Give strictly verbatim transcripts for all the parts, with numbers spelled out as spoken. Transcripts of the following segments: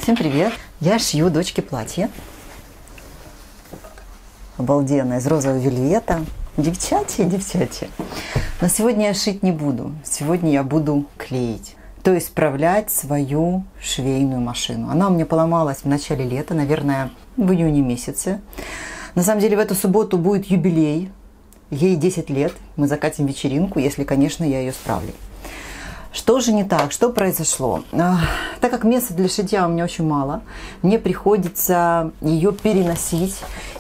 Всем привет! Я шью дочке платье. Обалденное, из розового вельвета. Девчачье, девчачье. Но сегодня я шить не буду. Сегодня я буду клеить. То есть справлять свою швейную машину. Она у меня поломалась в начале лета, наверное, в июне месяце. На самом деле в эту субботу будет юбилей. Ей десять лет. Мы закатим вечеринку, если, конечно, я ее справлю. Что же не так? Что произошло? Так как места для шитья у меня очень мало, мне приходится ее переносить.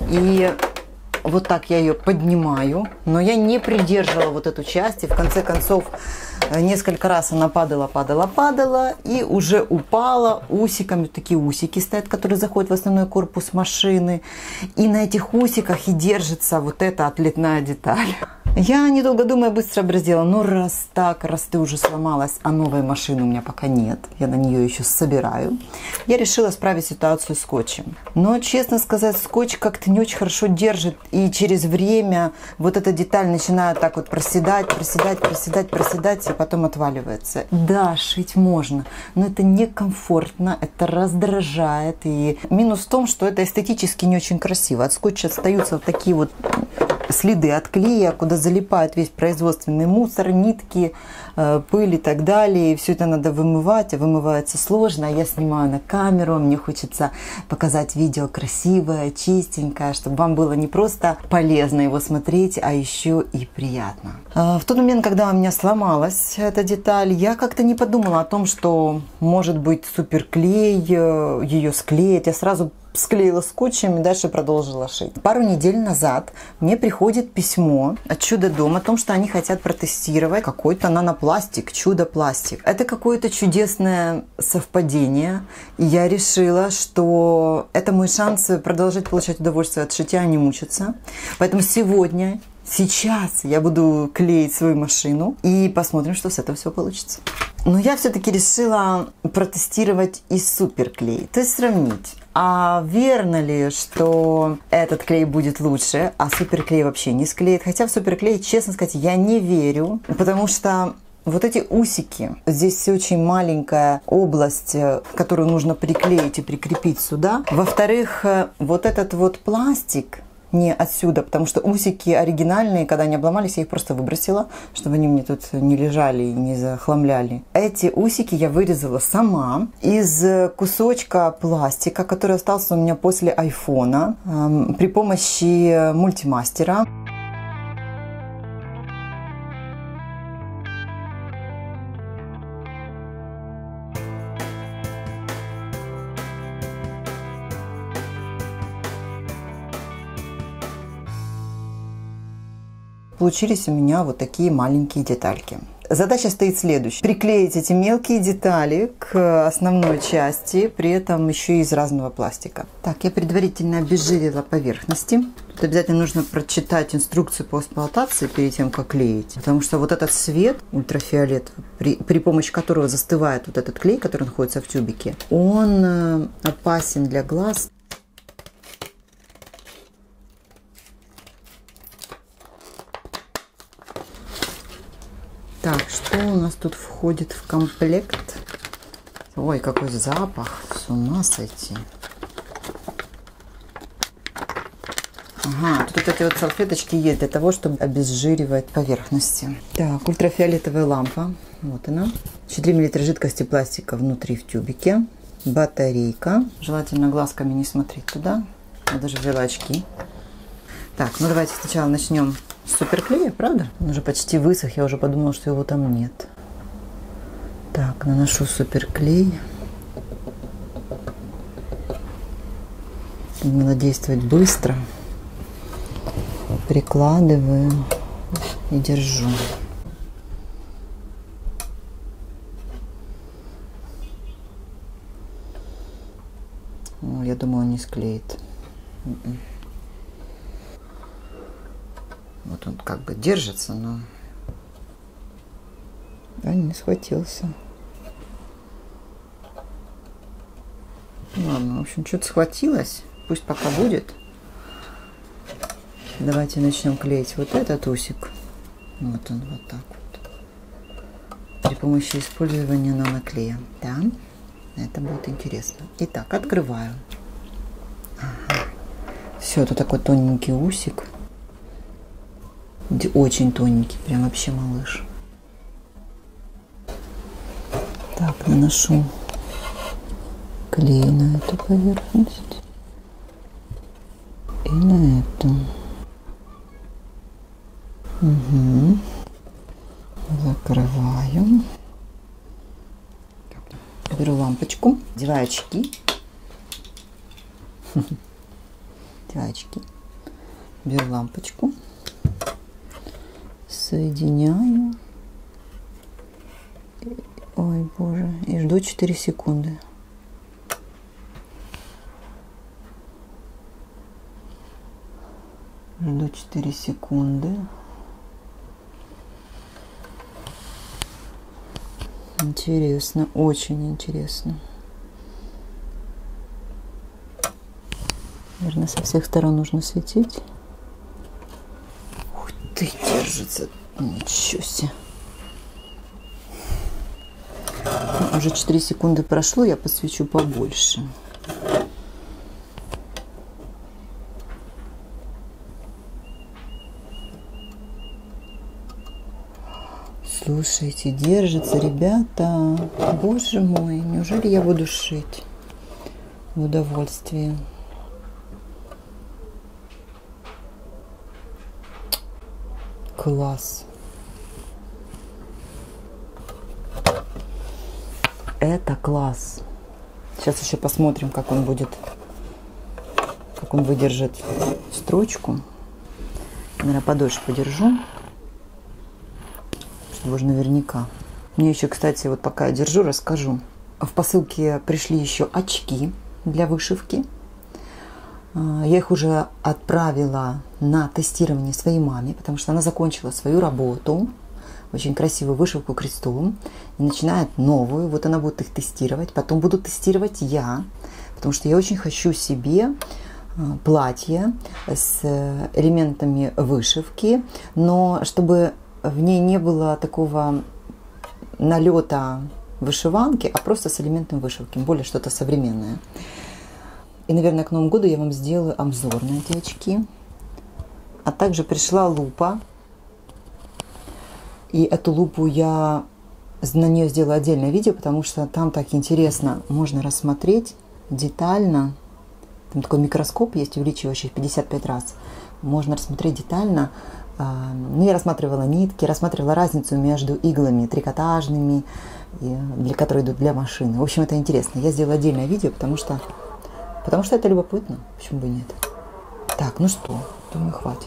И вот так я ее поднимаю. Но я не придерживала вот эту часть. И в конце концов несколько раз она падала, падала, падала. И уже упала усиками. Такие усики стоят, которые заходят в основной корпус машины. И на этих усиках и держится вот эта отлетная деталь. Я, недолго думая, быстро образдела. Но раз так, раз ты уже сломалась, а новой машины у меня пока нет, я на нее еще собираю, я решила справить ситуацию скотчем. Но, честно сказать, скотч как-то не очень хорошо держит. И через время вот эта деталь начинает так вот проседать, проседать, проседать, проседать, и потом отваливается. Да, шить можно, но это некомфортно, это раздражает. И минус в том, что это эстетически не очень красиво. От скотча остаются вот такие вот следы от клея, куда залипает весь производственный мусор, нитки, пыль и так далее. И все это надо вымывать, а вымывается сложно. Я снимаю на камеру, мне хочется показать видео красивое, чистенькое, чтобы вам было не просто полезно его смотреть, а еще и приятно. В тот момент, когда у меня сломалась эта деталь, я как-то не подумала о том, что может быть суперклей, ее склеить. Я сразу склеила скотчем и дальше продолжила шить. Пару недель назад мне приходит письмо от Чудо-Дом о том, что они хотят протестировать какой-то нанопластик, чудо-пластик. Это какое-то чудесное совпадение. И я решила, что это мой шанс продолжать получать удовольствие от шитья, а не мучиться. Поэтому сегодня, сейчас я буду клеить свою машину и посмотрим, что с этого все получится. Но я все-таки решила протестировать и суперклей, то есть сравнить. А верно ли, что этот клей будет лучше, а суперклей вообще не склеит? Хотя в суперклей, честно сказать, я не верю, потому что вот эти усики, здесь очень маленькая область, которую нужно приклеить и прикрепить сюда. Во-вторых, вот этот вот пластик не отсюда, потому что усики оригинальные, когда они обломались, я их просто выбросила, чтобы они мне тут не лежали и не захламляли. Эти усики я вырезала сама из кусочка пластика, который остался у меня после айфона, э, при помощи мультимастера. Получились у меня вот такие маленькие детальки. Задача стоит следующая. Приклеить эти мелкие детали к основной части, при этом еще и из разного пластика. Так, я предварительно обезжирила поверхности. Тут обязательно нужно прочитать инструкцию по эксплуатации перед тем, как клеить. Потому что вот этот свет, ультрафиолет, при, при помощи которого застывает вот этот клей, который находится в тюбике, он опасен для глаз. Так, что у нас тут входит в комплект? Ой, какой запах, с ума сойти. Ага, тут вот эти вот салфеточки есть для того, чтобы обезжиривать поверхности. Так, ультрафиолетовая лампа, вот она. четыре миллилитра жидкости пластика внутри в тюбике. Батарейка. Желательно глазками не смотреть туда. Я даже взяла очки. Так, ну давайте сначала начнем с суперклея, правда? Он уже почти высох, я уже подумала, что его там нет. Так, наношу суперклей. Надо действовать быстро. Прикладываю и держу. Ну, я думаю, он не склеит. Вот он как бы держится, но да, не схватился. Ладно, в общем, что-то схватилось. Пусть пока будет. Давайте начнем клеить вот этот усик. Вот он вот так вот. При помощи использования наноклея. Да. Это будет интересно. Итак, открываю. Ага. Все, это такой тоненький усик. Очень тоненький, прям вообще малыш. Так, наношу клей на эту поверхность и на эту. Угу. Закрываю. Беру лампочку, одеваю очки. Одеваю очки. Беру лампочку. Соединяю. Ой, боже. И жду четыре секунды. Жду четыре секунды. Интересно, очень интересно. Наверное, со всех сторон нужно светить. Ух ты, держится. Ничего себе. Ну, уже четыре секунды прошло, я посвечу побольше. Слушайте, держится, ребята. Боже мой, неужели я буду шить в удовольствие? Класс. Это класс. Сейчас еще посмотрим, как он будет, как он выдержит строчку. Наверное, подольше подержу. Чтобы уже наверняка. Мне еще, кстати, вот пока я держу, расскажу. В посылке пришли еще очки для вышивки. Я их уже отправила на тестирование своей маме, потому что она закончила свою работу. Очень красивую вышивку крестом. И начинает новую. Вот она будет их тестировать. Потом буду тестировать я. Потому что я очень хочу себе платье с элементами вышивки. Но чтобы в ней не было такого налета вышиванки, а просто с элементом вышивки. Более что-то современное. И, наверное, к Новому году я вам сделаю обзор на эти очки. А также пришла лупа. И эту лупу я на нее сделаю отдельное видео, потому что там так интересно. Можно рассмотреть детально. Там такой микроскоп есть, увеличивающий в пятьдесят пять раз. Можно рассмотреть детально. Ну, я рассматривала нитки, рассматривала разницу между иглами трикотажными, для которые идут для машины. В общем, это интересно. Я сделала отдельное видео, потому что, потому что это любопытно. Почему бы и нет? Так, ну что, думаю, хватит.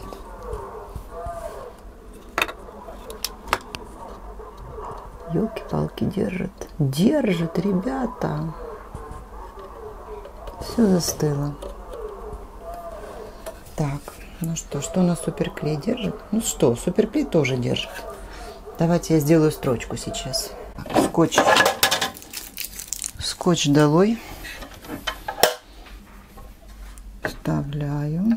Ёлки-палки, держит. Держит, ребята. Все застыло. Так. Ну что, что у нас суперклей держит? Ну что, суперклей тоже держит. Давайте я сделаю строчку сейчас. Так, скотч. Скотч долой. Вставляю.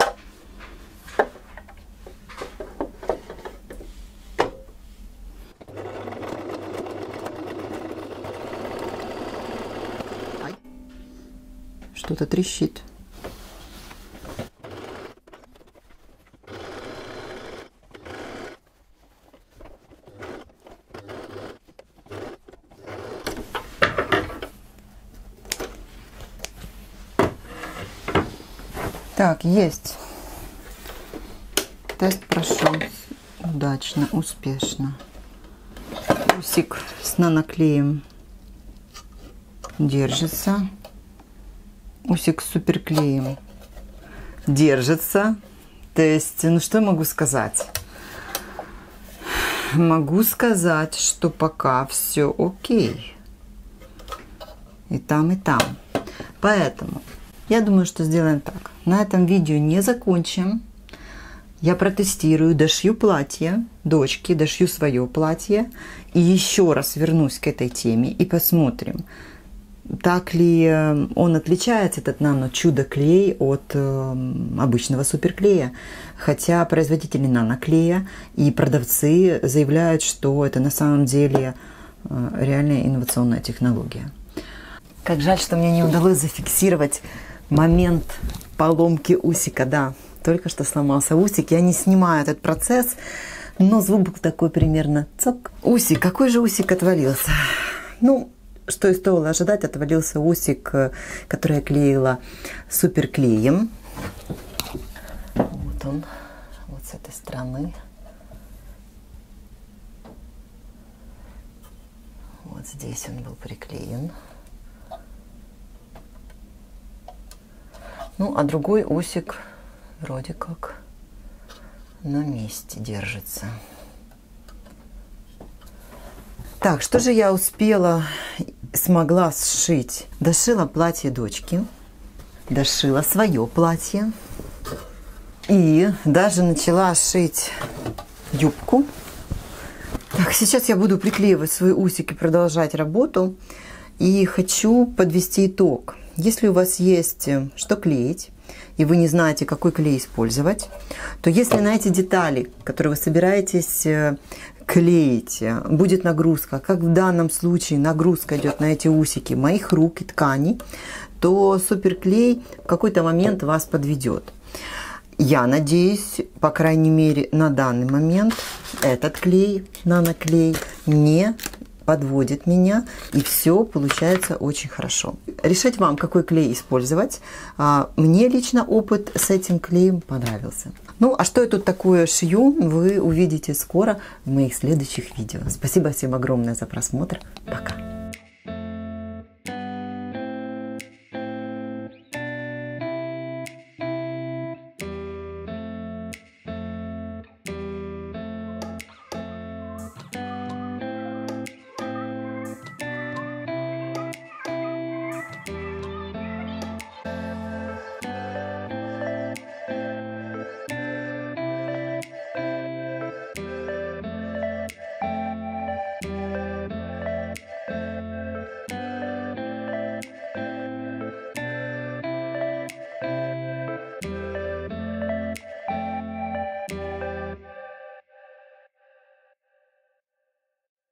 Что-то трещит. Так, есть. Тест прошел удачно, успешно. Усик с наноклеем держится. Усик с суперклеем держится. То есть, ну что я могу сказать? Могу сказать, что пока все окей. И там, и там. Поэтому я думаю, что сделаем так. На этом видео не закончим. Я протестирую, дошью платье дочке, дошью свое платье. И еще раз вернусь к этой теме и посмотрим, так ли он отличается, этот нано-чудо-клей, от э, обычного суперклея. Хотя производители наноклея и продавцы заявляют, что это на самом деле э, реальная инновационная технология. Как жаль, что мне не удалось зафиксировать момент поломки усика. Да, только что сломался усик. Я не снимаю этот процесс, но звук был такой примерно цок. Усик. Какой же усик отвалился? Ну, что и стоило ожидать, отвалился усик, который я клеила суперклеем. Вот он, вот с этой стороны. Вот здесь он был приклеен. Ну, а другой усик вроде как на месте держится. Так, что же я успела, смогла сшить? Дошила платье дочки, дошила свое платье и даже начала шить юбку. Так, сейчас я буду приклеивать свои усики, продолжать работу. И хочу подвести итог. Если у вас есть что клеить, и вы не знаете, какой клей использовать, то если на эти детали, которые вы собираетесь клеить, будет нагрузка, как в данном случае нагрузка идет на эти усики моих рук и тканей, то суперклей в какой-то момент вас подведет. Я надеюсь, по крайней мере, на данный момент этот клей, наноклей, не подводит меня, и все получается очень хорошо. Решать вам, какой клей использовать. Мне лично опыт с этим клеем понравился. Ну, а что я тут такое шью, вы увидите скоро в моих следующих видео. Спасибо всем огромное за просмотр. Пока!